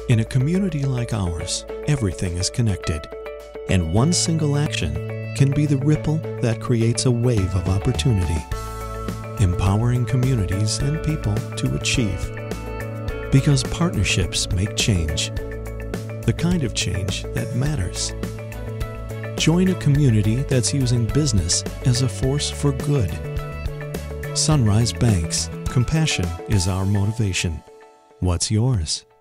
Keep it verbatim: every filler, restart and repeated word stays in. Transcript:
In a community like ours, everything is connected, and one single action can be the ripple that creates a wave of opportunity, empowering communities and people to achieve. Because partnerships make change, the kind of change that matters. Join a community that's using business as a force for good. Sunrise Banks. Compassion is our motivation. What's yours?